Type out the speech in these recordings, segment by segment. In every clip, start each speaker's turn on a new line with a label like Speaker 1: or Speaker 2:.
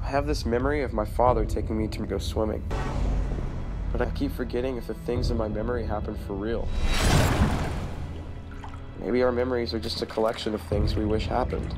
Speaker 1: I have this memory of my father taking me to go swimming. But I keep forgetting if the things in my memory happened for real. Maybe our memories are just a collection of things we wish happened.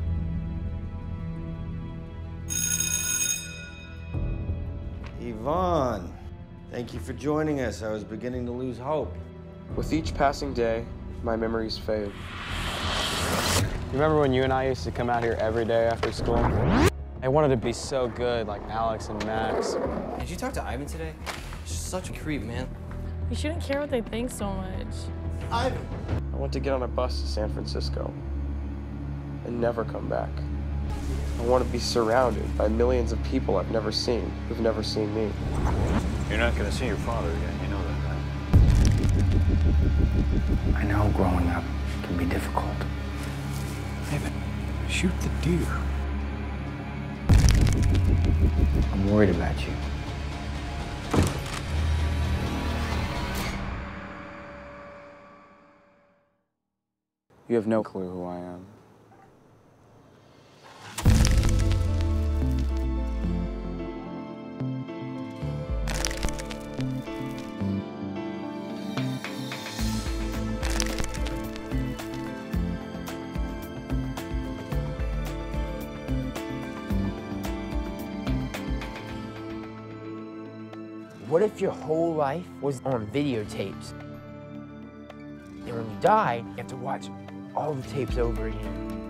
Speaker 2: Yvonne, thank you for joining us. I was beginning to lose hope.
Speaker 1: With each passing day, my memories fade.
Speaker 3: Remember when you and I used to come out here every day after school? I wanted to be so good like Alex and Max.
Speaker 4: Did you talk to Ivan today? He's such a creep, man.
Speaker 5: You shouldn't care what they think so much.
Speaker 4: Ivan!
Speaker 1: I want to get on a bus to San Francisco and never come back. I want to be surrounded by millions of people I've never seen, who've never seen me.
Speaker 6: You're not going to see your father again, you know that, right?
Speaker 7: I know growing up can be difficult.
Speaker 6: Evan, shoot the deer.
Speaker 7: I'm worried about you.
Speaker 3: You have no clue who I am.
Speaker 8: What if your whole life was on videotapes? And when you die, you have to watch all the tapes over again.